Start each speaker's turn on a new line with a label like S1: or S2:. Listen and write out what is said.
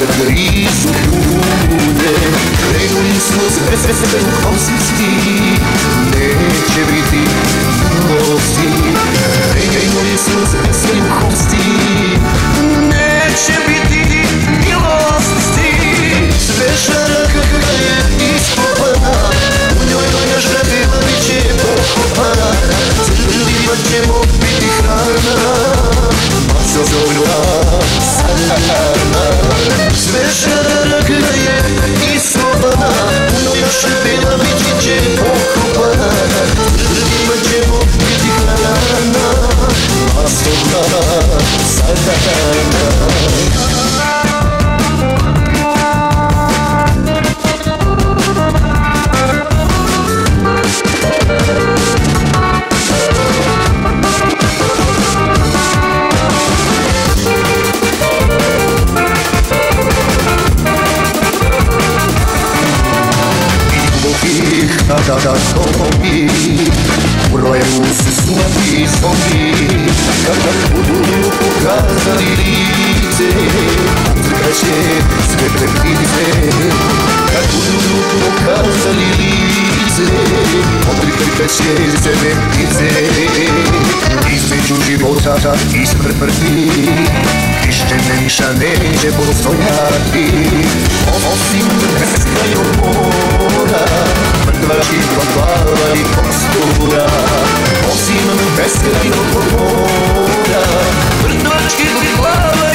S1: grizu ljude. Krenuli smo sve u kosmisti, neće biti milosti. Krenuli smo sve u kosmisti, neće biti milosti. Svešana kakva je iskopana, u njoj moja žrtva bit će pokopana. Crnima ćemo biti hrana, masovna sahrana. Svešana kakva je iskopana, u njoj žrtva bit će pokopana. Crnima ćemo biti hrana, masovna sahrana. Da stoji, u roju su suhi zombi. Kada budu pokazali lice, odrkaće sve prepice. Kad budu pokazali lice, odrkaće sve prepice. Između života i smrti više ništa neće postojati, osim beskrajnog mora, mrtvačkih glava i kostura. Osim beskrajnog mora, mrtvačkih glava